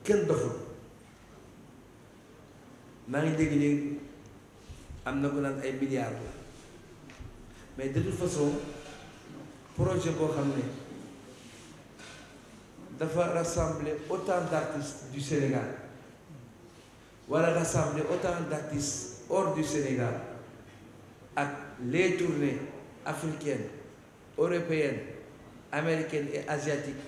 kenn doful maa ngi dégg léegi am na ko naan ay milliards la mais de toute façon projet boo xam ne dafa rassembler autant d'artistes du Sénégal wala rassembler autant d'artistes hors du Sénégal ak les tournées africaines européennes américaines et asiatiques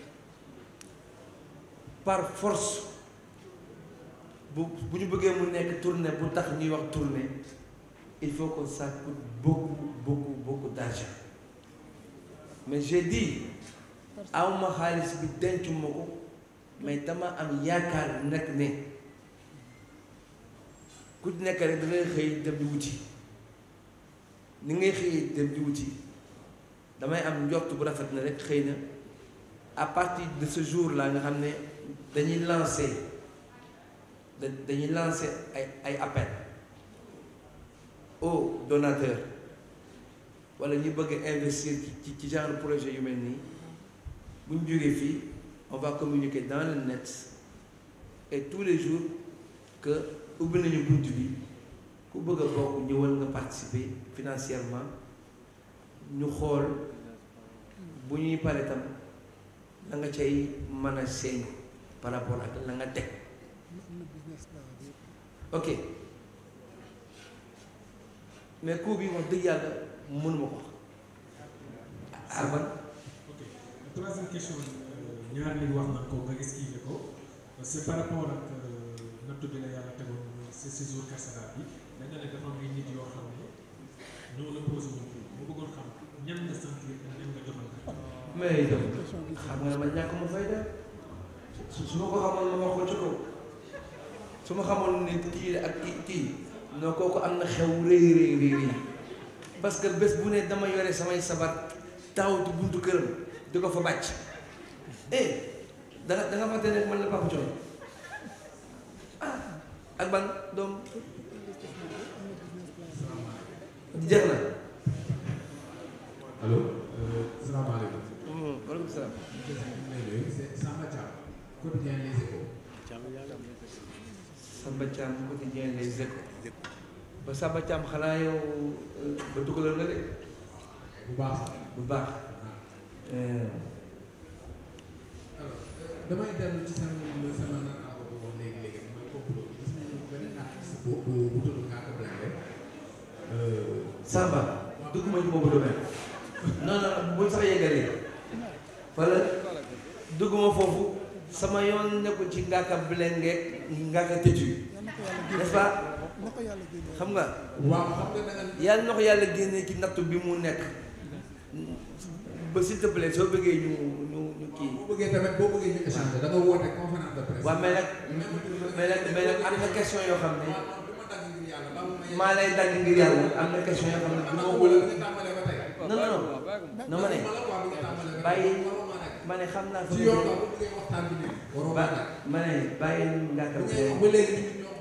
par force bu ñu bëggee mu nekk tournée bu tax ñuy wax tournée il faut que ça coûte beaucoup d'argent mais j'ai dit awma xaalis bi dencuma ko mais dama am yaakaar nag ne ku nekk rek da ngay xëy dem di wuti ni ngay xëy dem di wuti damay am njort bu rafet na rek xëy na à partir de ce jour là nga xam ne dañuy lancer ay appel aux donateurs wala ñu bëgg investir ci genre projet yu mel nii bu ñu jógee fii on va communiquer dans le net et tous les jours que ubbi nañu bunt bi ku bëgg a bokk ñëwal nga participer financièrement ñu xool bu ñuy pare tam la nga cay mën a seeñ par rapport ak la nga teg ok mais coût bi wax dëgg yàlla mënuma ko wax. ok troisième question ñaar li wax na ko nga esquivé ko c'est par rapport ak nattu bi la yàlla tegoon ce séjour carcéral bi da nga ne dafa am ay nit yoo xam ne ñoo la posé woon fii mu bëggoon xam ñan nga sentir ak ñan nga joxal ko. mais itam xam nga ne man ñàkk ma fay def su ma ko xamoon ma wax ko ci kaw su ma xamoon ne kii ak kii non kooku am na xew rëy parce que bés bu ne dama yore samay sabar taw ci buntu këram di ko fa bàcc da nga fàtte ne man la Papa Thione ak ban doom jeex na. allo. salaamaaleykum. waaleykum salaam. Samba Thiam. quotidien Les Échos. Samba Thiam quotidien Les Échos. ba Samba Thiam xanaa yow ba dugalal nga de. bu baax. bu baax. alors damay dellu ci sama nataango bu wax léegi mooy complot bi gis nañu beneen artiste bu tudd Ngaaka Blindé. Samba dugguma ci boobu domaine non buñ sax yeggalee wala dugguma foofu sama yoon nekkul ci Ngaaka Blindé Ngaaka tëju n'est-ce pas xam nga. waaw xam nga da nga. yàlla na ko yàlla génnee ci nattu bi mu nekk ba s'il te plaît soo bëggee ñu kii. boo bëggee tamit boo bëggee ñu échanger da nga woote conférence de presse. waaw mais nag am na question yoo xam ne maa lay dagg ngir yàlla am na question yoo xam ne du ma wóolu. non ma ne bàyyi ma ne xam naa. ci yoon la bu bëggee waxtaan bi ne. waroo ma ne bàyyi Ngaaka Blindé. ba léegi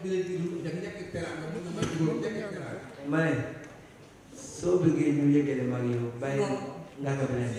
ma ne soo bëggee ñu yëgale ma ak yow bàyyi Ngaaka Blindé.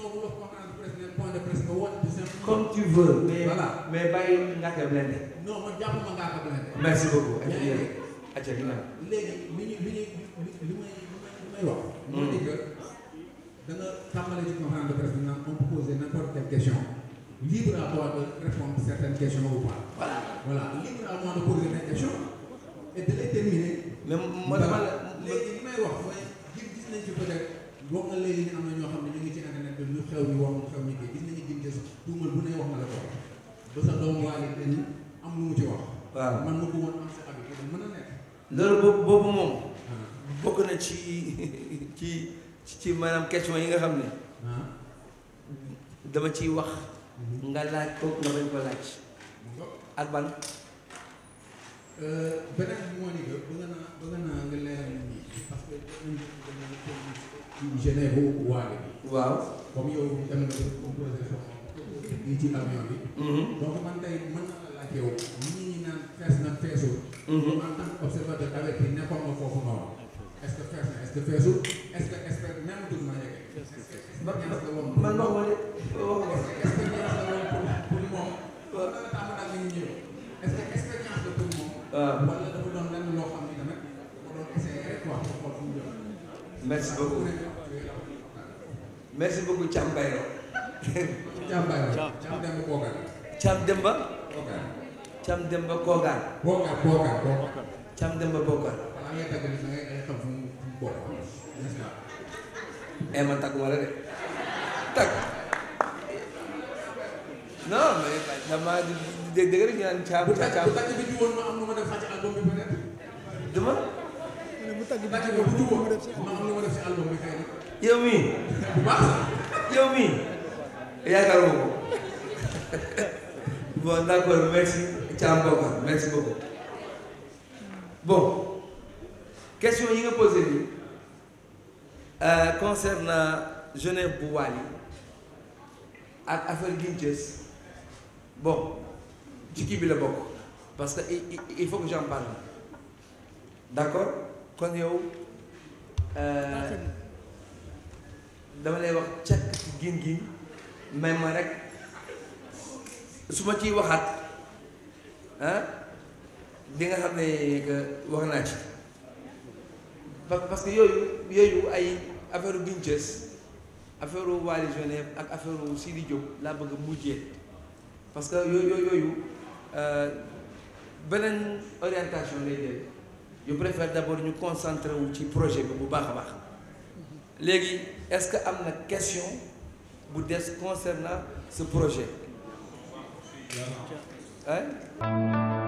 comme tu veux. mais bàyyi Ngaaka Blindé. non man jàppuma Ngaaka Blindé. merci beaucoup. acca léegi li may wax. moo di que da nga tàmbale ci conférence de presse bi naan on peut poser n'importe quelle question. libre à toi de répondre certaines questions ou pas. voilà libre à moi de poser des questions et de les terminer. mais léegi li may wax mooy gis nañ ci peut-être wax nga léegi ni am na ñoo xam ne ñu ngi ci internet bi lu xew ñu waxul xew ñu kii gis nañu gis sax tuumal bu ne wax na la ko ba sa doom waaye dañu am lu mu ci wax. waaw man ma bëggoon am sa habitude mën a nekk. loolu boobu moom. bokk na ci maanaam question yi nga xam ne. dama ciy wax. nga laaj ko nga bañ ko laaj. ak ban. beneen bi moo ni que bëgg naa nga leeral nit ñi parce que ci Genève waale bi. waaw comme yow dem nga composé fii ci avion bi. donc man tey mën na la laaj yow ñi naan fees na feesul. en tant qu'observateur averti nekkoon nga foofu noonu. est-ce que fees na est-ce que feesul est-ce que expert même dugg ma yeggee. expérience la woon man wax ma de expérience la woon pour moom. loolu dana tax ma daal di ñëw. merci beaucoup merci beaucoup Thiam Bayro. Thiam Bayro Thiam Demba Kogar. Thiam Demba. Kogar. Thiam Demba Kogar. Kogar. Thiam Demba Kogar. balaa ngay tàggat da ngay xam fu mu bokk n'est-ce pas. man tàgguma la de tàgg non mais damaa dégg rek ñu naan Thiam. bu tàgg bi jiwoon ma am lu ma def ci album bi peut-être. dama. bu tàgg bi jiwoon ma am lu ma def ci album bi xëy na. yow mii. bu baax sax. yow mii. yaakaaruma ko bon d'accord merci Thiam Bokar merci beaucoup. Bon, question yi nga posé nii concernant Genève bu Wally ak affaire Guinchess bon ci kii bi la bokk parce que il faut que j'en parle d'accord kon yow dama lay wax càkk ci gin may ma rek su ma ciy waxaat di nga xam ne que wax naa ci parce que yooyu ay affaire Guinchess affaire Wally Genève ak affaire Sidi Diop laa bëgg a mujjee parce que yooyu beneen orientation lay jël je préfère d'abord ñu concentrer wu ci projet bi bu baax a baax léegi est-ce que am na question bu des concernant ce projet hein